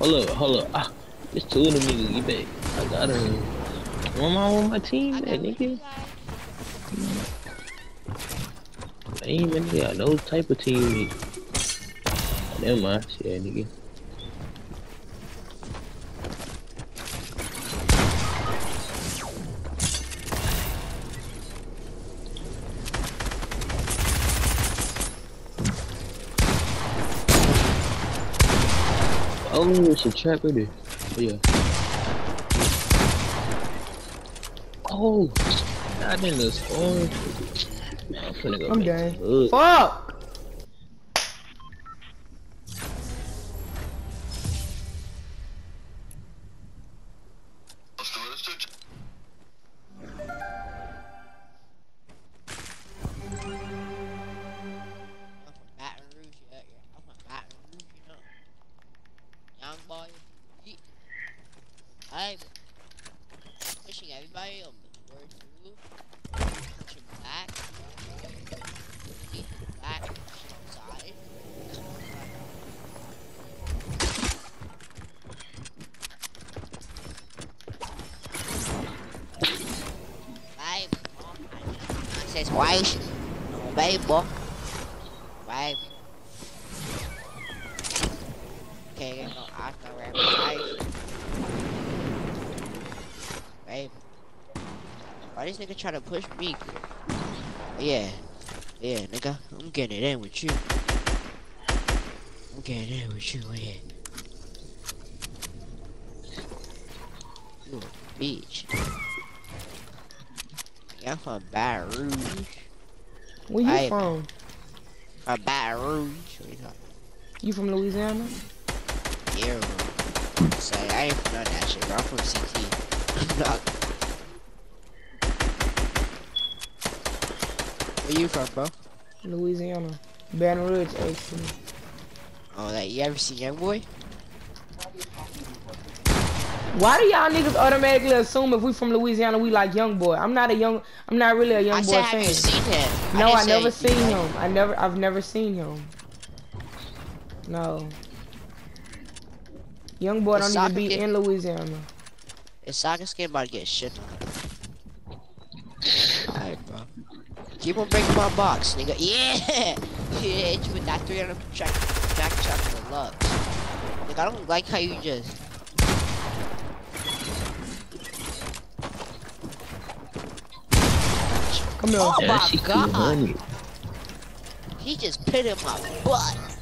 Hold up. Ah, it's two of them niggas. Get back. I got her. One on my team, that nigga. I ain't even got no type of team. Never mind, shit, nigga. Oh, it's a trap right there. Yeah. Oh, God in the storm. I'm finna go. I'm done. Fuck! Young boy, I'm pushing everybody on the word through. Pushing back. Back. Pushing side. Babe, I says why? Babe, boy. Babe. Okay, no, I know where I'm babe. Why this nigga try to push me? Yeah, nigga, I'm getting it in with you. I'm getting it in with you, yeah. You a bitch. Yeah, I'm from Baton Rouge. Where you from? Baton Rouge. You from Louisiana? Yeah, say I ain't from none of that shit, bro. I'm from CT. I'm not. Where you from, bro? Louisiana. Baton Rouge, actually. Oh, that you ever seen Young Boy? Why do y'all niggas automatically assume if we from Louisiana we like Young Boy? I'm not really a Young Boy fan. Have you seen him? No, I never seen him. I've never seen him. No. Young Boy don't even be in Louisiana. His soccer skin about to get shit on. Alright, bro. Keep on breaking my box, nigga. Yeah! Yeah, hit you with that 300 jack shot for luck. Like, I don't like how you just... Come here. Oh my god! He just put in my butt.